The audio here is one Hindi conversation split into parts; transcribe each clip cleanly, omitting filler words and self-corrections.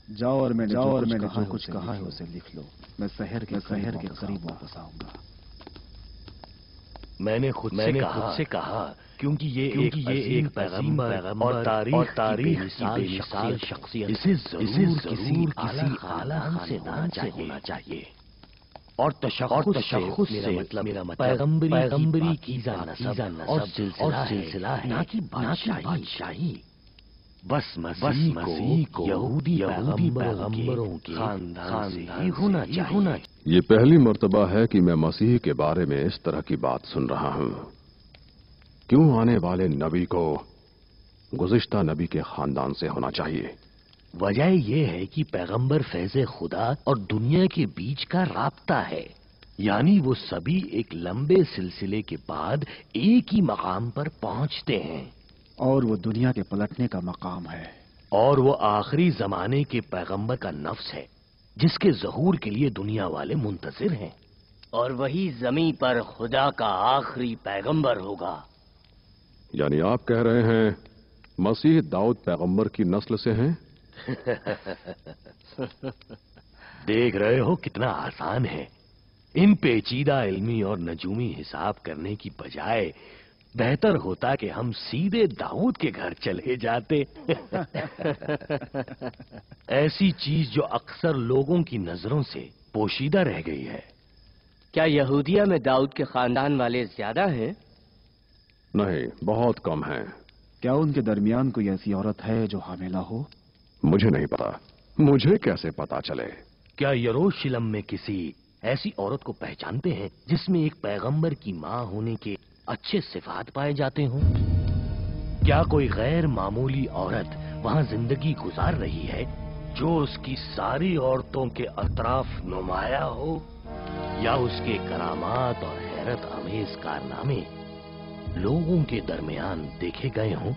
जाओ और मैंने जो कुछ कहा है उसे लिख लो। मैं शहर के करीब वापस आऊंगा। मैंने खुद से कहा क्योंकि ये एक पैगंबर और तारीख की बेमिसाल शख्सियत, इसे जरूर किसी आला खानदान से होना चाहिए। और तशख्खुस से मेरा मतलब पैगंबरी की नसब और सिलसिला है, ना कि बादशाही। बस मसीह को यहूदी पैगंबरों के खानदान से ही होना चाहिए। ये पहली मर्तबा है कि मैं मसीह के बारे में इस तरह की बात सुन रहा हूं। क्यों आने वाले नबी को गुज़िश्ता नबी के खानदान से होना चाहिए? वजह यह है कि पैगंबर फैज़े खुदा और दुनिया के बीच का राब्ता है, यानी वो सभी एक लंबे सिलसिले के बाद एक ही मकाम पर पहुंचते हैं। और वो दुनिया के पलटने का मकाम है। और वो आखिरी जमाने के पैगंबर का नफ्स है, जिसके ज़हूर के लिए दुनिया वाले मुंतजिर हैं। और वही जमीन पर खुदा का आखिरी पैगंबर होगा। यानी आप कह रहे हैं मसीह दाऊद पैगंबर की नस्ल से हैं? देख रहे हो कितना आसान है। इन पेचीदा इल्मी और नजूमी हिसाब करने की बजाय बेहतर होता कि हम सीधे दाऊद के घर चले जाते। ऐसी चीज जो अक्सर लोगों की नजरों से पोशीदा रह गई है। क्या यहूदिया में दाऊद के खानदान वाले ज्यादा हैं? नहीं, बहुत कम हैं। क्या उनके दरमियान कोई ऐसी औरत है जो हामिला हो? मुझे नहीं पता। मुझे कैसे पता चले? क्या यरूशलेम में किसी ऐसी औरत को पहचानते हैं जिसमें एक पैगंबर की मां होने के अच्छे सिफात पाए जाते हों? क्या कोई गैर मामूली औरत वहां जिंदगी गुजार रही है जो उसकी सारी औरतों के अतराफ नुमाया हो, या उसके करामात और हैरत अमेज कारनामे लोगों के दरमियान देखे गए हों?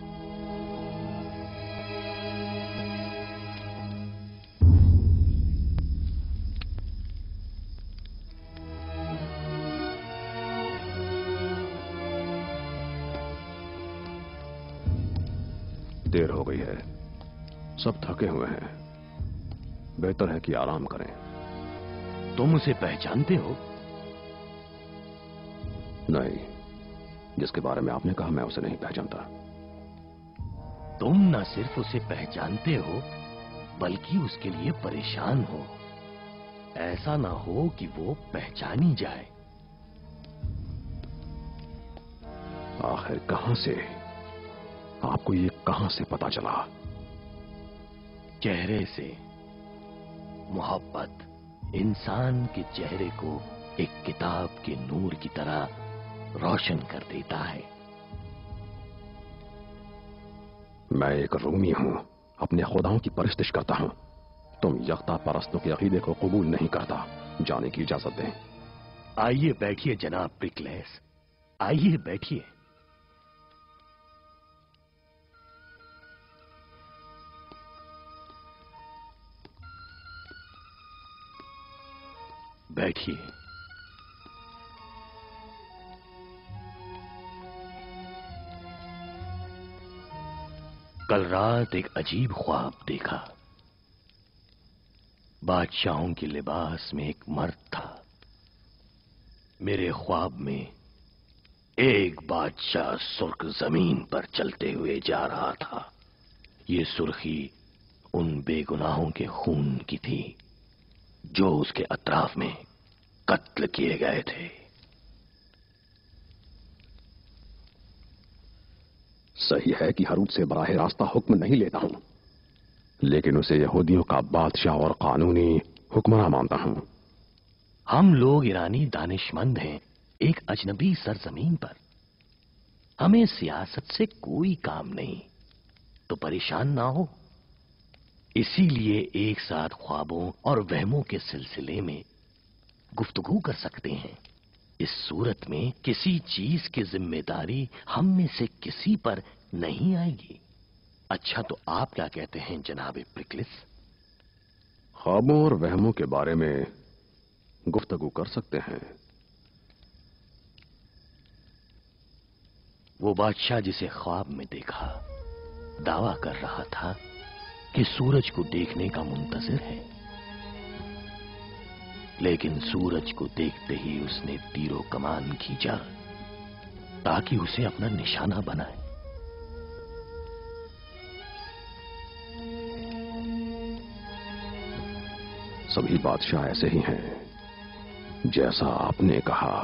देर हो गई है, सब थके हुए हैं। बेहतर है कि आराम करें। तुम उसे पहचानते हो? नहीं, जिसके बारे में आपने कहा मैं उसे नहीं पहचानता। तुम न सिर्फ उसे पहचानते हो बल्कि उसके लिए परेशान हो। ऐसा ना हो कि वो पहचानी जाए। आखिर कहां से, आपको ये कहां से पता चला? चेहरे से। मोहब्बत इंसान के चेहरे को एक किताब के नूर की तरह रोशन कर देता है। मैं एक रूमी हूं, अपने खुदाओं की परस्तिश करता हूं। तुम यख्ता परस्तों के अकीदे को कबूल नहीं करता। जाने की इजाजत दें। आइए बैठिए जनाब प्रिकलेस, आइए बैठिए। बैठिए। कल रात एक अजीब ख्वाब देखा। बादशाहों के लिबास में एक मर्द था। मेरे ख्वाब में एक बादशाह सुर्ख जमीन पर चलते हुए जा रहा था। ये सुर्खी उन बेगुनाहों के खून की थी जो उसके अतराफ में कत्ल किए गए थे। सही है कि हरूद से बराह रास्ता हुक्म नहीं लेता हूं, लेकिन उसे यहूदियों का बादशाह और कानूनी हुक्मरान मानता हूं। हम लोग ईरानी दानिशमंद हैं, एक अजनबी सरजमीन पर। हमें सियासत से कोई काम नहीं, तो परेशान ना हो। इसीलिए एक साथ ख्वाबों और वहमों के सिलसिले में गुफ्तगू कर सकते हैं। इस सूरत में किसी चीज की जिम्मेदारी हम में से किसी पर नहीं आएगी। अच्छा, तो आप क्या कहते हैं जनाब प्रिकलिस? ख्वाबों और वहमों के बारे में गुफ्तगू कर सकते हैं। वो बादशाह जिसे ख्वाब में देखा दावा कर रहा था कि सूरज को देखने का मुंतजिर है, लेकिन सूरज को देखते ही उसने तीरों कमान खींचा ताकि उसे अपना निशाना बनाए। सभी बादशाह ऐसे ही हैं जैसा आपने कहा।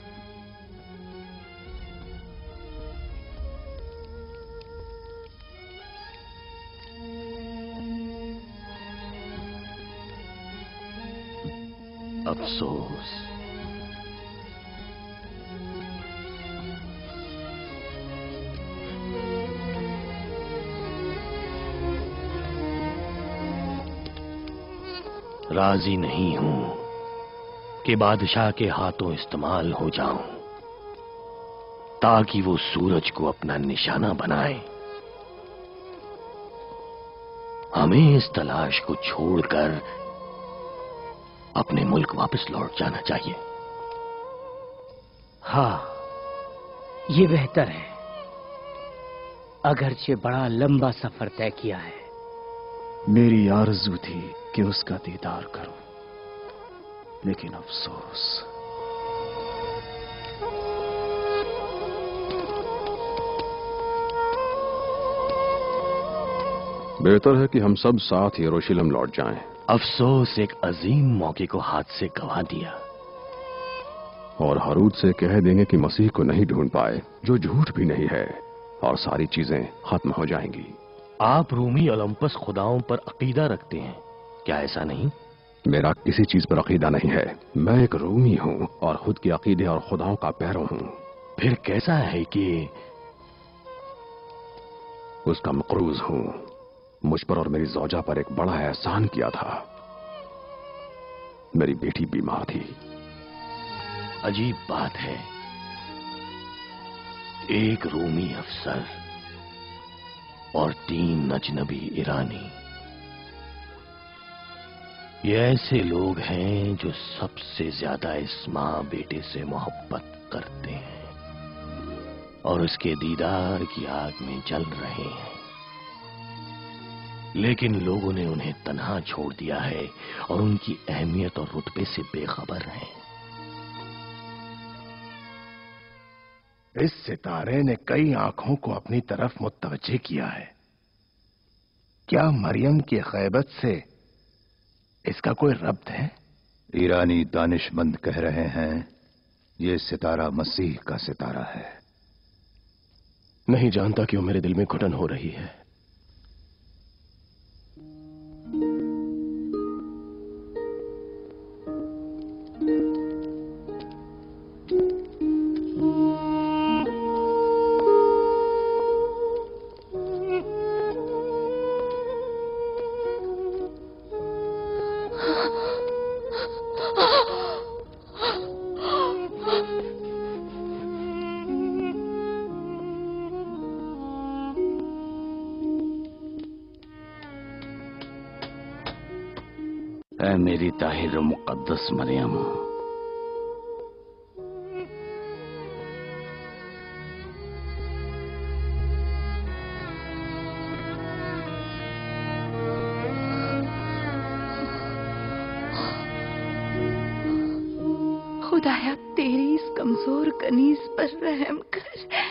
अफसोस, राजी नहीं हूं कि बादशाह के हाथों इस्तेमाल हो जाऊं ताकि वो सूरज को अपना निशाना बनाए। हमें इस तलाश को छोड़कर अपने मुल्क वापस लौट जाना चाहिए। हाँ, ये बेहतर है। अगरचे बड़ा लंबा सफर तय किया है। मेरी आरज़ू थी कि उसका दीदार करूं, लेकिन अफसोस। बेहतर है कि हम सब साथ यरूशलेम लौट जाएं। अफसोस, एक अजीम मौके को हाथ से गंवा दिया। और हारून से कह देंगे कि मसीह को नहीं ढूंढ पाए, जो झूठ भी नहीं है, और सारी चीजें खत्म हो जाएंगी। आप रूमी ओलंपस खुदाओं पर अकीदा रखते हैं, क्या ऐसा नहीं? मेरा किसी चीज पर अकीदा नहीं है। मैं एक रूमी हूँ और खुद के अकीदे और खुदाओं का पैरों हूँ। फिर कैसा है कि उसका मकरूज हूँ। मुझ पर और मेरी जौजा पर एक बड़ा एहसान किया था। मेरी बेटी बीमार थी। अजीब बात है, एक रूमी अफसर और 3 अजनबी ईरानी, ये ऐसे लोग हैं जो सबसे ज्यादा इस मां बेटे से मोहब्बत करते हैं और उसके दीदार की आग में जल रहे हैं, लेकिन लोगों ने उन्हें तन्हा छोड़ दिया है और उनकी अहमियत और रुतबे से बेखबर हैं। इस सितारे ने कई आंखों को अपनी तरफ मुतवज्जे किया है। क्या मरियम की गैबत से इसका कोई रब्त है? ईरानी दानिशमंद कह रहे हैं ये सितारा मसीह का सितारा है। नहीं जानता क्यों मेरे दिल में घुटन हो रही है। ऐ मेरी ताहिर मुक़द्दस मरियम, खुदाया तेरी इस कमजोर कनीज पर रहम कर।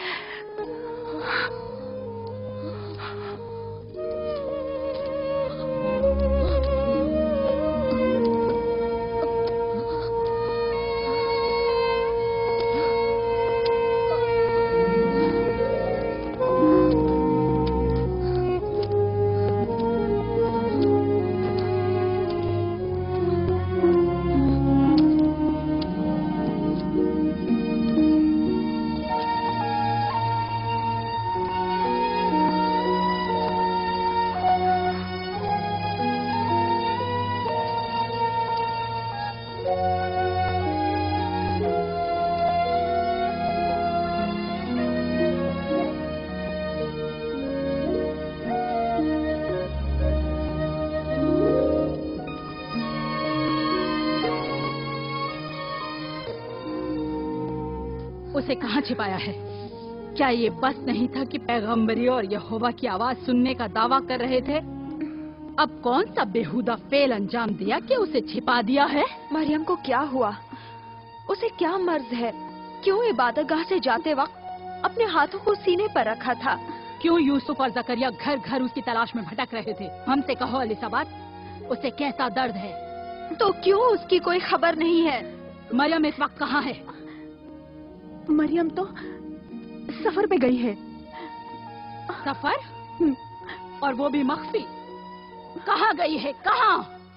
उसे कहां छिपाया है? क्या ये बस नहीं था कि पैगंबरी और यहोवा की आवाज सुनने का दावा कर रहे थे? अब कौन सा बेहुदा फेल अंजाम दिया कि उसे छिपा दिया है? मरियम को क्या हुआ? उसे क्या मर्ज है? क्यों इबादतगाह से जाते वक्त अपने हाथों को सीने पर रखा था? क्यों यूसुफ और जकरिया घर घर उसकी तलाश में भटक रहे थे? हमसे कहो एलिजाबेथ, उसे कैसा दर्द है? तो क्यों उसकी कोई खबर नहीं है? मरियम इस वक्त कहाँ है? मरियम तो सफर पे गई है। सफर? और वो भी मख्फी? कहाँ गई है? कहाँ?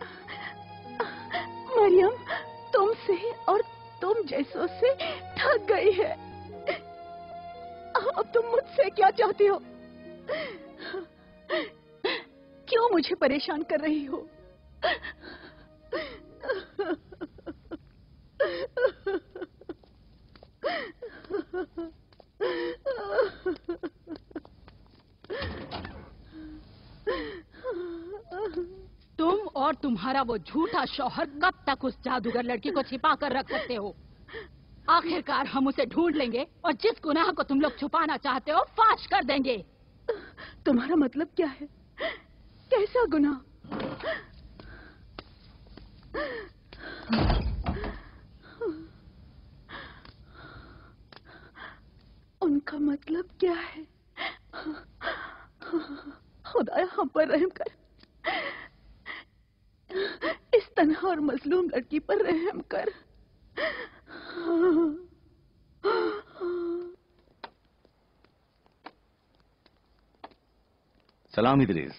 मरियम तुमसे और तुम जैसों से थक गई है। अब तुम मुझसे क्या चाहती हो? क्यों मुझे परेशान कर रही हो? तुम और तुम्हारा वो झूठा शौहर कब तक उस जादूगर लड़की को छिपा कर रख सकते हो? आखिरकार हम उसे ढूंढ लेंगे और जिस गुनाह को तुम लोग छुपाना चाहते हो फाश कर देंगे। तुम्हारा मतलब क्या है? कैसा गुनाह? उनका मतलब क्या है? खुदाया हम पर रहम कर। इस तन्हा और मजलूम लड़की पर रहम कर। सलाम इदरीस।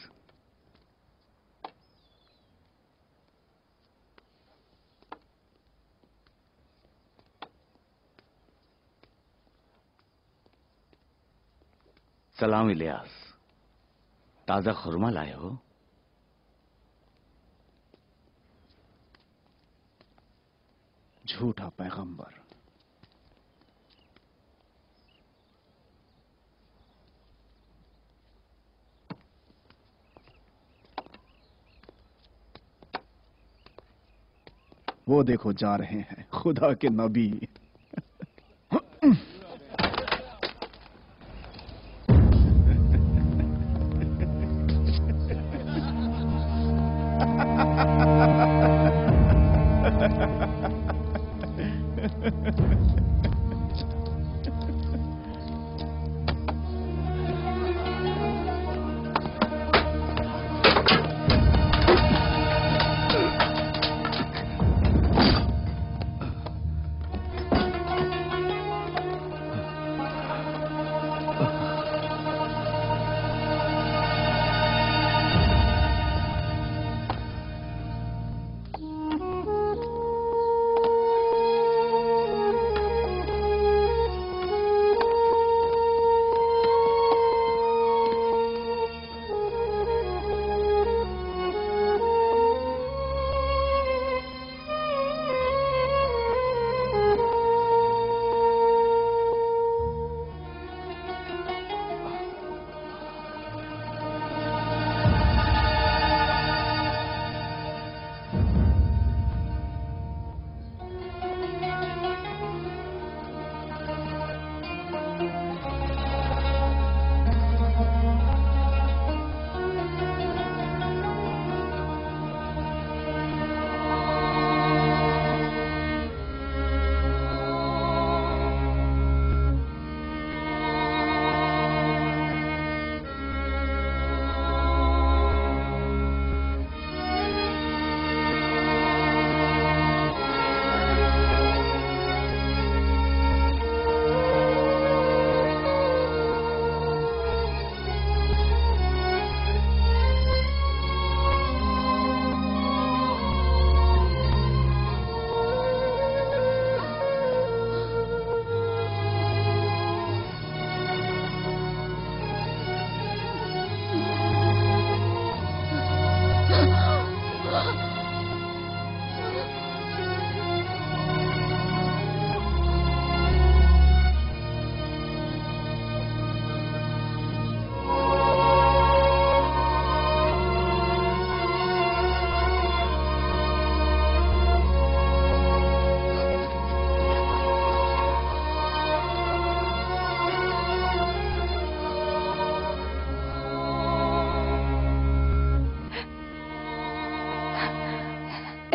सलाम इलियास। ताजा खुरमा लाए हो? झूठा पैगंबर। वो देखो जा रहे हैं खुदा के नबी।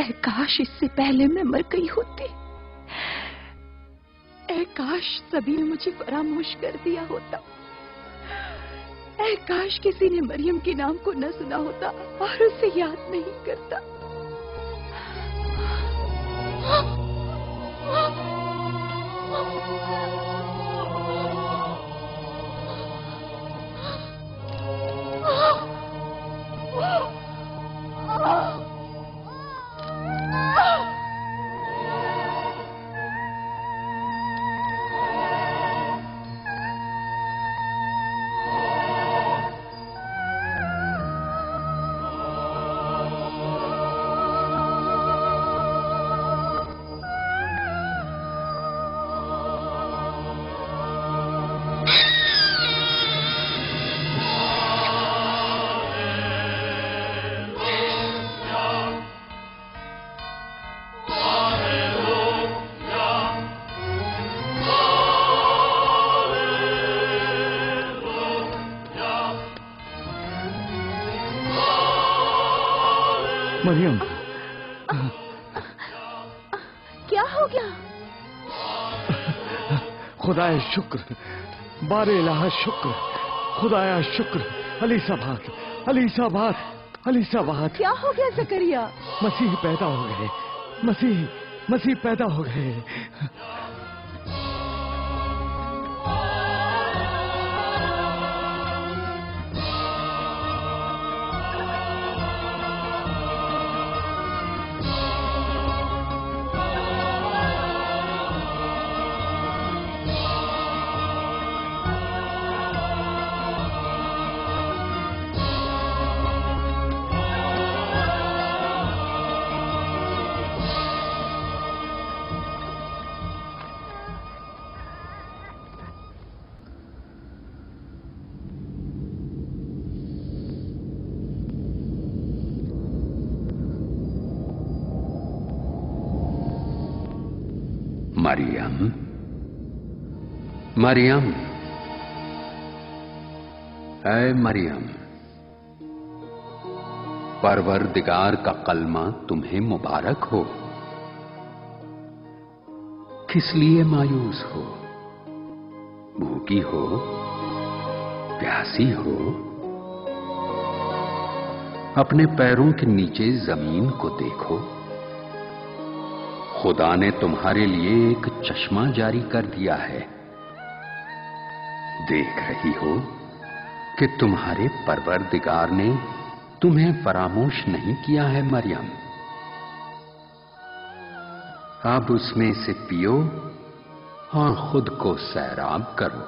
ऐ काश इससे पहले मैं मर गई होती। ऐ काश सभी ने मुझे फरामोश कर दिया होता। ऐ काश किसी ने मरियम के नाम को न सुना होता और उसे याद नहीं करता। मरियम, क्या हो गया? खुदाए शुक्र, बारे इलाहा शुक्र, खुदाया शुक्र। अलीसाबाद, अलीसाबाद, अलीसाबाद। क्या हो गया जकरिया? मसीह पैदा हो गए, मसीह पैदा हो गए। मरियम, मरियम, ऐ मरियम, परवरदिगार का कलमा तुम्हें मुबारक हो। किस लिए मायूस हो? भूखी हो, प्यासी हो? अपने पैरों के नीचे जमीन को देखो। खुदा ने तुम्हारे लिए एक चश्मा जारी कर दिया है। देख रही हो कि तुम्हारे परवरदिगार ने तुम्हें फरामोश नहीं किया है मरियम। अब उसमें से पियो और खुद को सैराब करो।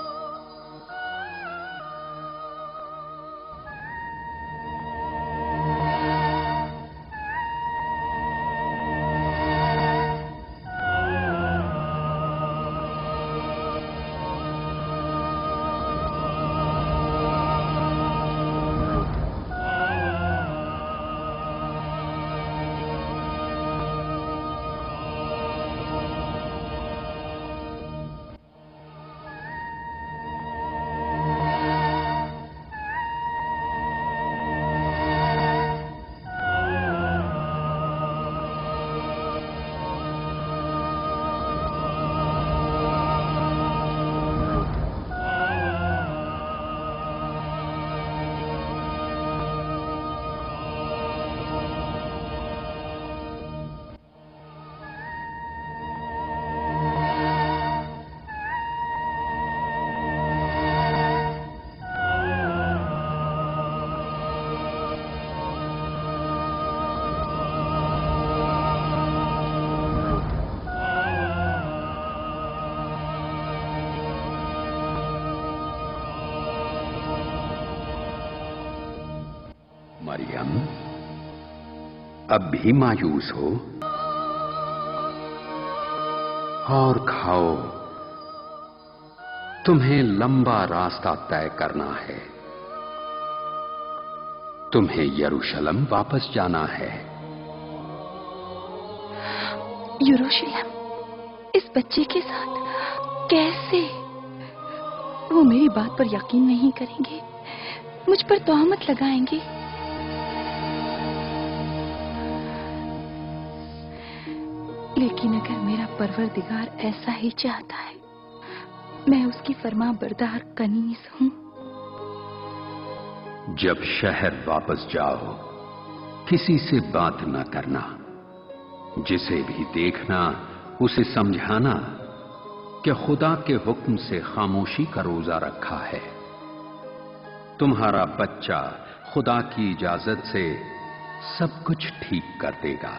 मरियम, अब भी मायूस हो? और खाओ, तुम्हें लंबा रास्ता तय करना है। तुम्हें यरूशलेम वापस जाना है। यरूशलेम? इस बच्चे के साथ कैसे? वो मेरी बात पर यकीन नहीं करेंगे, मुझ पर तोहमत लगाएंगे। लेकिन अगर मेरा परवरदिगार ऐसा ही चाहता है, मैं उसकी फरमा बरदार कनीज हूँ। जब शहर वापस जाओ, किसी से बात न करना। जिसे भी देखना उसे समझाना कि खुदा के हुक्म से खामोशी का रोजा रखा है। तुम्हारा बच्चा खुदा की इजाजत से सब कुछ ठीक कर देगा।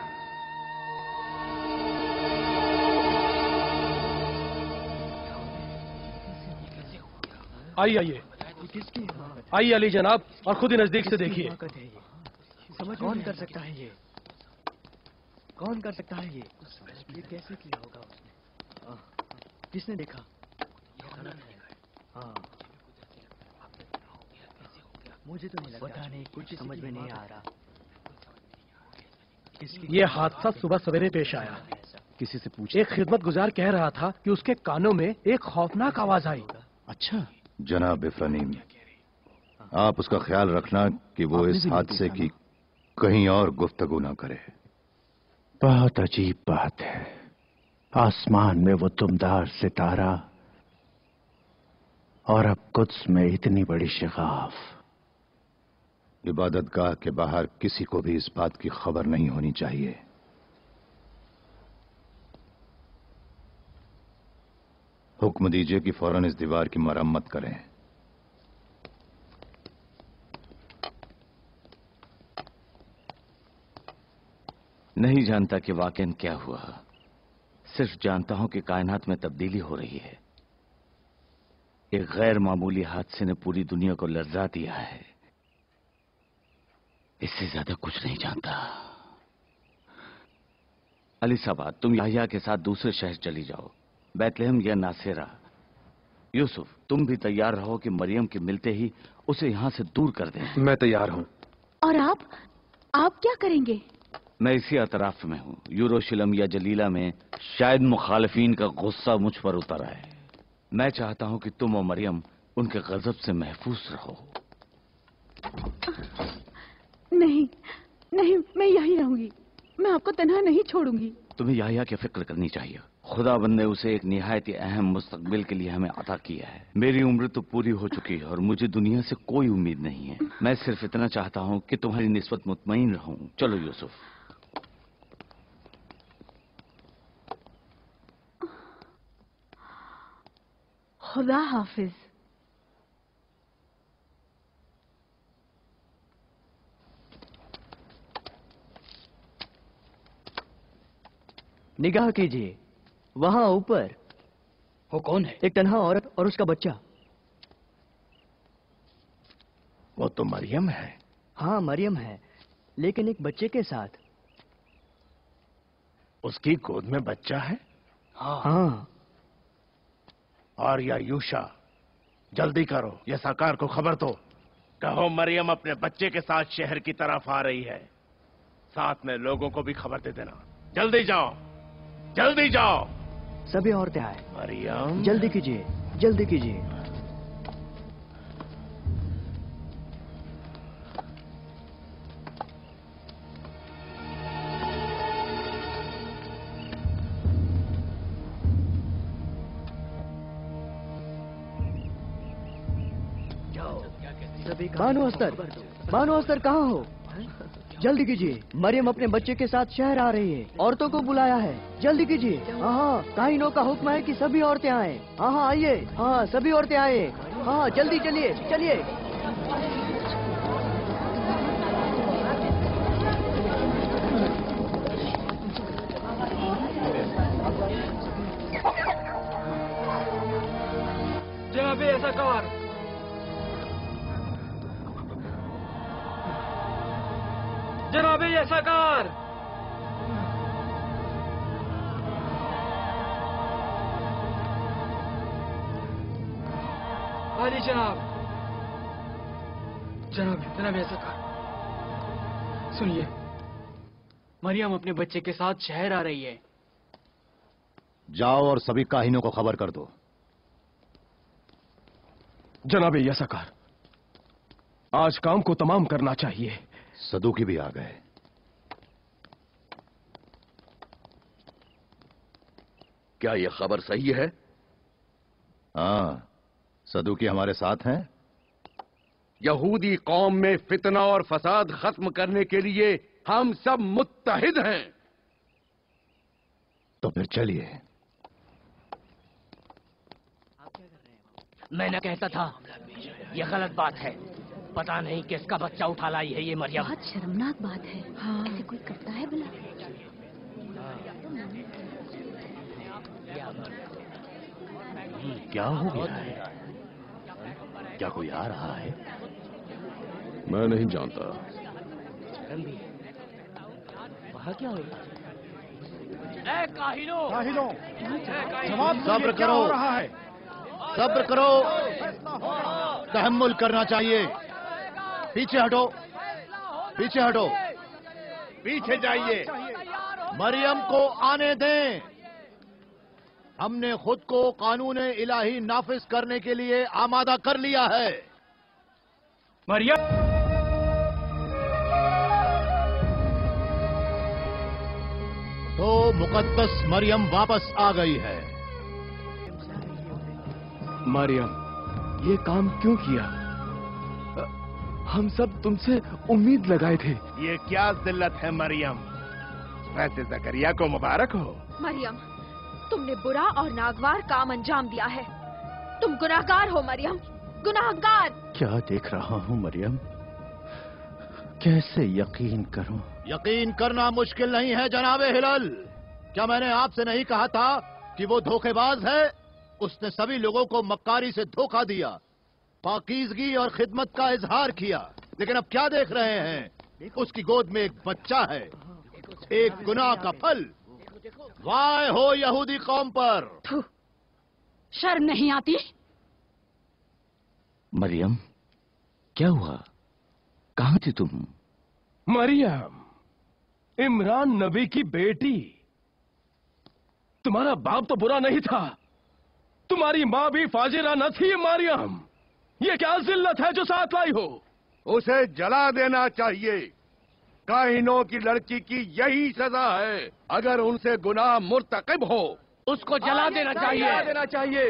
आइए आइए आइए अली जनाब, और खुद ही नजदीक से देखिए। कौन कर सकता है ये? कौन कर सकता है ये? कैसे किया होगा उसने? किसने देखा? हाँ, मुझे तो नहीं लगता। पता नहीं, कुछ समझ में नहीं आ रहा। ये हादसा सुबह सवेरे पेश आया। किसी से पूछा? एक खिदमतगुजार कह रहा था कि उसके कानों में एक खौफनाक आवाज आई। अच्छा जनाब इफ्रानीम, आप उसका ख्याल रखना कि वो इस हादसे की कहीं और गुफ्तगू ना करे। बहुत अजीब बात है, आसमान में वो दुमदार सितारा और अब कुद्स में इतनी बड़ी शिगाफ। इबादतगाह के बाहर किसी को भी इस बात की खबर नहीं होनी चाहिए। हुक्म दीजिए कि फौरन इस दीवार की मरम्मत करें। नहीं जानता कि वाकई क्या हुआ, सिर्फ जानता हूं कि कायनात में तब्दीली हो रही है। एक गैर मामूली हादसे ने पूरी दुनिया को लर्जा दिया है। इससे ज्यादा कुछ नहीं जानता। अली साहब, तुम याहिया के साथ दूसरे शहर चली जाओ, बैतलहम या नासेरा। यूसुफ, तुम भी तैयार रहो कि मरियम के मिलते ही उसे यहां से दूर कर दें। मैं तैयार हूं। और आप क्या करेंगे? मैं इसी अतराफ में हूं, यूरोशलम या जलीला में। शायद मुखालिफिन का गुस्सा मुझ पर उतर आए। मैं चाहता हूं कि तुम और मरियम उनके गजब से महफूज रहो। नहीं नहीं, मैं यहीं रहूंगी। मैं आपको तन्हा नहीं छोड़ूंगी। तुम्हें याहिया की फिक्र करनी चाहिए। खुदाबंद ने उसे एक निहायत ही अहम मुस्तकबिल के लिए हमें अता किया है। मेरी उम्र तो पूरी हो चुकी है और मुझे दुनिया से कोई उम्मीद नहीं है। मैं सिर्फ इतना चाहता हूं कि तुम्हारी निस्बत मुतमईन रहूं। चलो यूसुफ। खुदा हाफिज। निगाह कीजिए, वहां ऊपर। वो कौन है? एक तन्हा औरत और उसका बच्चा। वो तो मरियम है। हाँ, मरियम है, लेकिन एक बच्चे के साथ। उसकी गोद में बच्चा है? हाँ। और या यूशा, जल्दी करो, या साकार को खबर दो। कहो मरियम अपने बच्चे के साथ शहर की तरफ आ रही है। साथ में लोगों को भी खबर दे देना। जल्दी जाओ, जल्दी जाओ। सभी औरतें आए। मरियम, जल्दी कीजिए, जल्दी कीजिए। बानो अस्तर कहाँ हो? जल्दी कीजिए, मरियम अपने बच्चे के साथ शहर आ रही है। औरतों को बुलाया है, जल्दी कीजिए। हाँ, काहिनों का हुक्म है कि सभी औरतें आए। हाँ आइए, हाँ सभी औरतें आए। हाँ जल्दी चलिए चलिए। जनाबे ऐसा कार। जनाबे ये सरकार। हाजी जनाब। जनाब ये सरकार, सुनिए, मरियम अपने बच्चे के साथ शहर आ रही है। जाओ और सभी काहिनों को खबर कर दो। जनाबे ये सरकार, आज काम को तमाम करना चाहिए। सदूकी भी आ गए। क्या यह खबर सही है? हाँ, सदुकी हमारे साथ हैं। यहूदी कौम में फितना और फसाद खत्म करने के लिए हम सब मुत्तहिद हैं। तो फिर चलिए। मैं न कहता था ये गलत बात है। पता नहीं किसका बच्चा उठा लाई है ये मरियम। बहुत शर्मनाक बात है। हाँ, ऐसे कोई करता है भला? क्या हो गया है? क्या कोई आ रहा है? मैं नहीं जानता। वहाँ क्या हुआ? सब्र करो, सब्र करो, तहम्मुल करना चाहिए। पीछे हटो, पीछे हटो, पीछे जाइए। मरियम को आने दें। हमने खुद को कानून इलाही नाफिज करने के लिए आमादा कर लिया है। मरियम, तो मुकद्दस मरियम वापस आ गई है। मरियम, ये काम क्यों किया? हम सब तुमसे उम्मीद लगाए थे। ये क्या जिल्लत है मरियम। वैसे जकरिया को मुबारक हो। मरियम, तुमने बुरा और नागवार काम अंजाम दिया है। तुम गुनाहगार हो मरियम, गुनाहगार। क्या देख रहा हूँ मरियम? कैसे यकीन करूं? यकीन करना मुश्किल नहीं है जनाबे हिलाल। क्या मैंने आपसे नहीं कहा था कि वो धोखेबाज है? उसने सभी लोगों को मक्कारी से धोखा दिया, पाकीज़गी और खिदमत का इजहार किया। लेकिन अब क्या देख रहे हैं? उसकी गोद में एक बच्चा है, एक गुनाह का फल। वाह हो यहूदी कौम पर। शर्म नहीं आती? मरियम, क्या हुआ? कहाँ थी तुम? मरियम, इमरान नबी की बेटी। तुम्हारा बाप तो बुरा नहीं था, तुम्हारी माँ भी फाजिरा न थी। मरियम, ये क्या जिल्लत है जो साथ लाई हो? उसे जला देना चाहिए। काहिनों की लड़की की यही सजा है। अगर उनसे गुनाह मुर्तकिब हो, उसको जला देना चाहिए। जला देना चाहिए।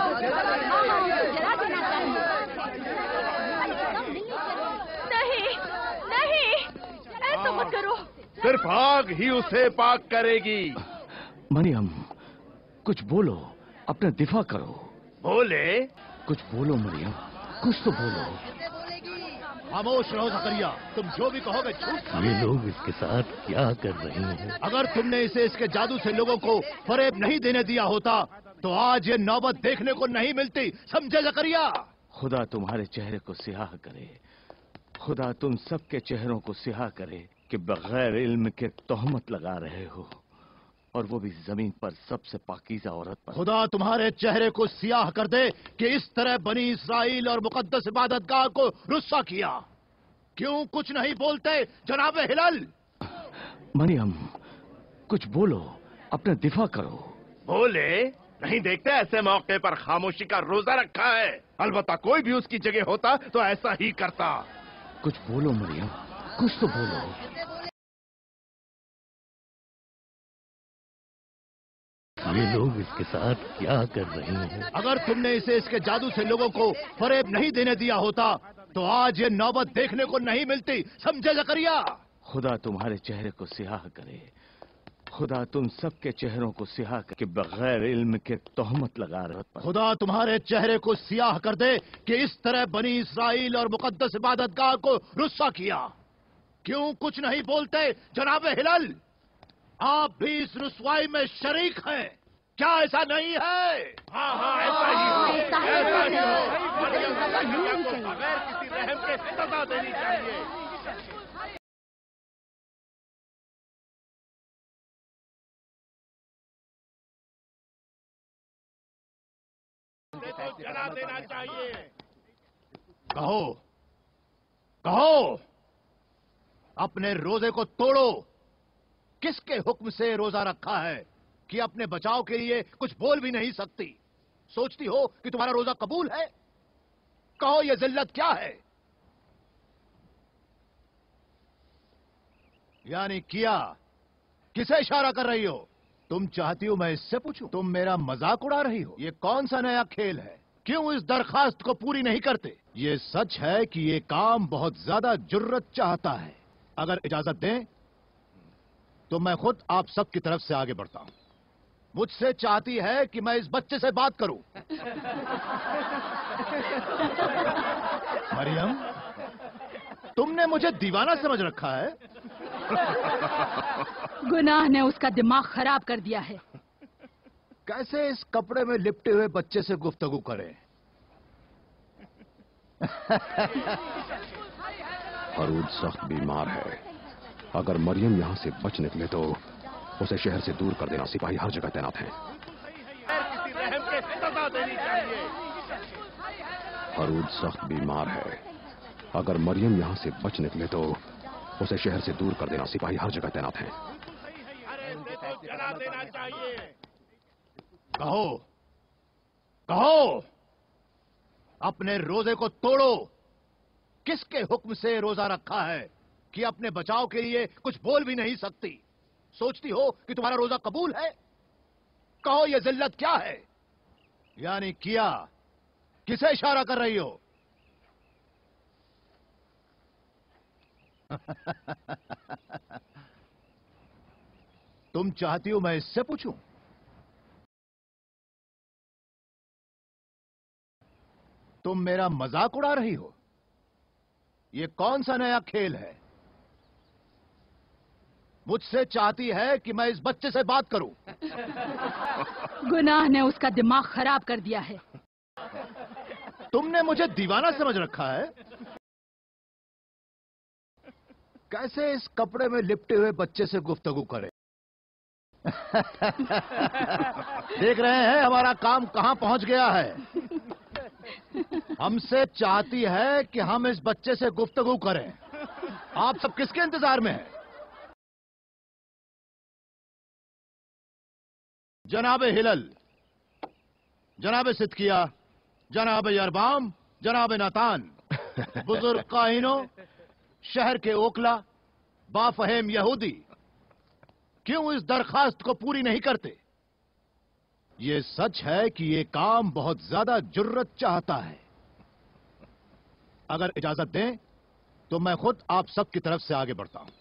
नहीं, नहीं, ऐसा मत करो। सिर्फ आग ही उसे पाक करेगी। मरियम, कुछ बोलो, अपना दिफा करो। बोले? कुछ बोलो मरियम, कुछ तो बोलो। खामोश रहो जकरिया, तुम जो भी कहोगे झूठ। ये लोग इसके साथ क्या कर रहे हैं? अगर तुमने इसे इसके जादू से लोगों को फरेब नहीं देने दिया होता तो आज ये नौबत देखने को नहीं मिलती। समझे जकरिया? खुदा तुम्हारे चेहरे को सियाह करे। खुदा तुम सबके चेहरों को सियाह करे कि बगैर इल्म के तोहमत लगा रहे हो, और वो भी जमीन पर सबसे पाकीज़ा औरत पर। खुदा तुम्हारे चेहरे को सियाह कर दे कि इस तरह बनी इसराइल और मुकद्दस इबादतगाह को रुस्वा किया। क्यों कुछ नहीं बोलते जनाबे हिलाल? मरियम, कुछ बोलो, अपना दिफा करो। बोले? नहीं देखते ऐसे मौके पर खामोशी का रोजा रखा है। अलबत्ता कोई भी उसकी जगह होता तो ऐसा ही करता। कुछ बोलो मरियम, कुछ तो बोलो। ये लोग इसके साथ क्या कर रहे हैं? अगर तुमने इसे इसके जादू से लोगों को फरेब नहीं देने दिया होता तो आज ये नौबत देखने को नहीं मिलती। समझे जकरिया? खुदा तुम्हारे चेहरे को सियाह करे। खुदा तुम सबके चेहरों को सियाह करे कि बगैर इल्म के तोहमत लगा रहे हो। खुदा तुम्हारे चेहरे को सियाह कर दे कि इस तरह बनी इसराइल और मुकद्दस इबादतगाह को रुस्वा किया। क्यों कुछ नहीं बोलते जनाबे हिलाल? आप भी इस रुस्वाई में शरीक हैं, क्या ऐसा नहीं है? हाँ हाँ, ऐसा ही हो, ऐसा ही हो। मरियम को बगैर किसी रहम के सजा देनी चाहिए। जला देना चाहिए। कहो, कहो, अपने रोजे को तोड़ो। किसके हुक्म से रोजा रखा है कि अपने बचाव के लिए कुछ बोल भी नहीं सकती? सोचती हो कि तुम्हारा रोजा कबूल है? कहो, यह जिल्लत क्या है? यानी किया, किसे इशारा कर रही हो? तुम चाहती हो मैं इससे पूछूं? तुम मेरा मजाक उड़ा रही हो? ये कौन सा नया खेल है? क्यों इस दरखास्त को पूरी नहीं करते? ये सच है कि ये काम बहुत ज्यादा जुर्रत चाहता है। अगर इजाजत दें तो मैं खुद आप सब की तरफ से आगे बढ़ता हूं। मुझसे चाहती है कि मैं इस बच्चे से बात करूं। मरियम, तुमने मुझे दीवाना समझ रखा है। गुनाह ने उसका दिमाग खराब कर दिया है। कैसे इस कपड़े में लिपटे हुए बच्चे से गुफ्तगू करें? फरूद सख्त बीमार है। अगर मरियम यहां से बच निकले तो उसे शहर से दूर कर देना। सिपाही हर जगह तैनात हैं। फरूद सख्त बीमार है। अगर मरियम यहां से बच निकले तो उसे शहर से दूर कर देना। सिपाही हर जगह तैनात हैं। कहो, कहो, अपने रोजे को तोड़ो। किसके हुक्म से रोजा रखा है कि अपने बचाव के लिए कुछ बोल भी नहीं सकती? सोचती हो कि तुम्हारा रोजा कबूल है? कहो, यह जिल्लत क्या है? यानी किया, किसे इशारा कर रही हो? तुम चाहती हो मैं इससे पूछूं? तुम मेरा मजाक उड़ा रही हो? ये कौन सा नया खेल है? मुझसे चाहती है कि मैं इस बच्चे से बात करूं। गुनाह ने उसका दिमाग खराब कर दिया है। तुमने मुझे दीवाना समझ रखा है। कैसे इस कपड़े में लिपटे हुए बच्चे से गुफ्तगू करें? देख रहे हैं हमारा काम कहां पहुंच गया है। हमसे चाहती है कि हम इस बच्चे से गुफ्तगू करें। आप सब किसके इंतजार में हैं? जनाब हिलल, जनाब सिद्किया, जनाब यरबाम, जनाब नातान, बुजुर्ग काहिनों, शहर के ओकला, बाफहम यहूदी, क्यों इस दरखास्त को पूरी नहीं करते? ये सच है कि ये काम बहुत ज्यादा जुर्रत चाहता है। अगर इजाजत दें तो मैं खुद आप सब की तरफ से आगे बढ़ता हूं।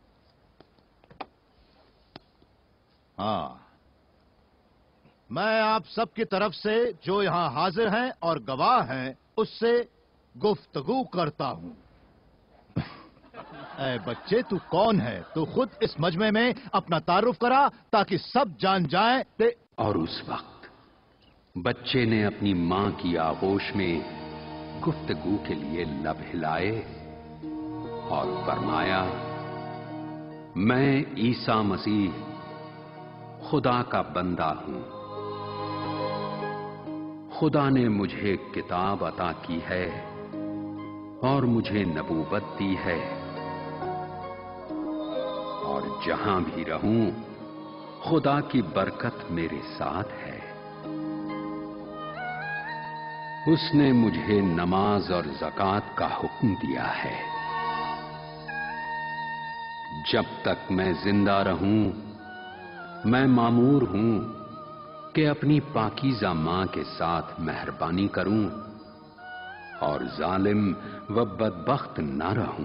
हाँ, मैं आप सब की तरफ से जो यहां हाजिर हैं और गवाह हैं उससे गुफ्तगू करता हूं। ऐ बच्चे, तू कौन है? तू खुद इस मजमे में अपना तारुफ करा ताकि सब जान जाएं। और उस वक्त बच्चे ने अपनी मां की आगोश में गुफ्तगू के लिए लब हिलाए और फरमाया, मैं ईसा मसीह खुदा का बंदा हूं। खुदा ने मुझे किताब अता की है और मुझे नबूवत दी है, और जहां भी रहूं खुदा की बरकत मेरे साथ है। उसने मुझे नमाज और ज़कात का हुक्म दिया है। जब तक मैं जिंदा रहूं मैं मामूर हूं कि अपनी पाकीज़ा मां के साथ मेहरबानी करूं और जालिम व बदबख्त न रहूं।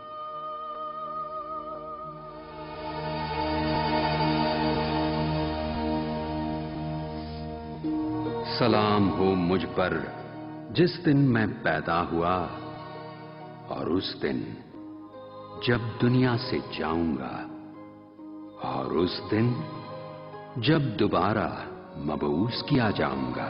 सलाम हो मुझ पर जिस दिन मैं पैदा हुआ और उस दिन जब दुनिया से जाऊंगा, और उस दिन जब दोबारा मबऊस किया जाऊंगा।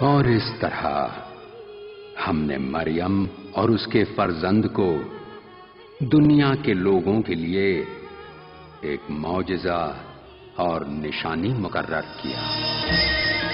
और इस तरह हमने मरियम और उसके फर्जंद को दुनिया के लोगों के लिए एक मौजज़ा और निशानी मुकर्रर किया।